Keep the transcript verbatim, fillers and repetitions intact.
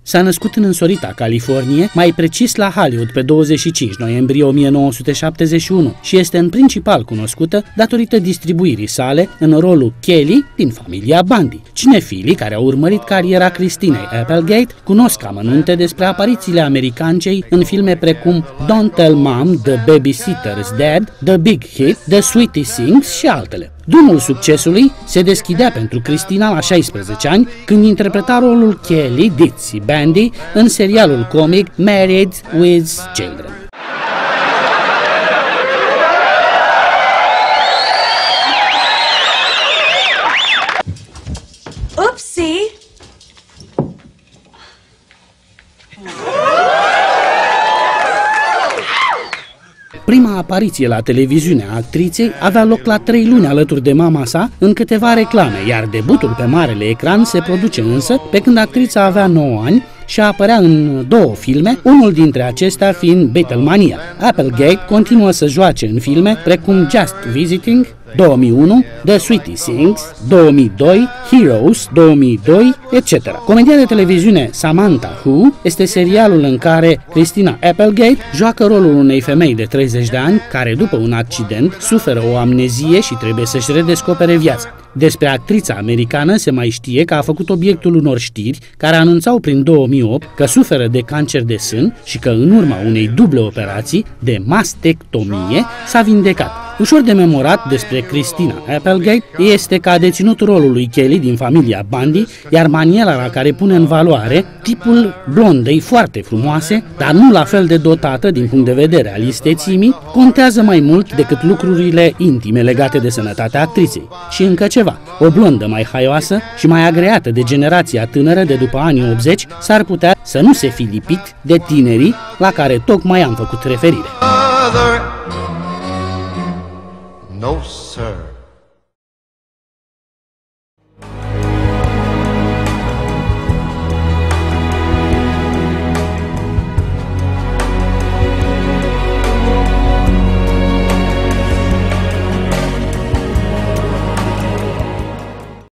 S-a născut în însorita Californie, mai precis la Hollywood pe douăzeci și cinci noiembrie o mie nouă sute șaptezeci și unu și este în principal cunoscută datorită distribuirii sale în rolul Kelly din familia Bundy. Cinefilii care au urmărit cariera Christinei Applegate cunosc amănunte despre aparițiile americancei în filme precum Don't Tell Mom, The Babysitter's Dad, The Big Hit, The Sweetie Sings și altele. Drumul succesului se deschidea pentru Christina la șaisprezece ani, când interpreta rolul Kelly Ditsy Bundy în serialul comic Married with Children. Oopsie! Prima apariție la televiziune a actriței avea loc la trei luni alături de mama sa în câteva reclame, iar debutul pe marele ecran se produce însă pe când actrița avea nouă ani și apărea în două filme, unul dintre acestea fiind Beatlemania. Applegate continuă să joace în filme precum Just Visiting, două mii unu, The Sweetie Sings, două mii doi, Heroes, două mii doi, et cetera. Comedia de televiziune Samantha Who este serialul în care Christina Applegate joacă rolul unei femei de treizeci de ani care după un accident suferă o amnezie și trebuie să-și redescopere viața. Despre actrița americană se mai știe că a făcut obiectul unor știri care anunțau prin două mii opt că suferă de cancer de sân și că în urma unei duble operații de mastectomie s-a vindecat. Ușor de memorat despre Christina Applegate este că a deținut rolul lui Kelly din familia Bundy, iar maniera la care pune în valoare tipul blondei foarte frumoase, dar nu la fel de dotată din punct de vedere al istețimii, contează mai mult decât lucrurile intime legate de sănătatea actriței. Și încă ceva, o blondă mai haioasă și mai agreată de generația tânără de după anii optzeci s-ar putea să nu se fi lipit de tinerii la care tocmai am făcut referire. No, sir.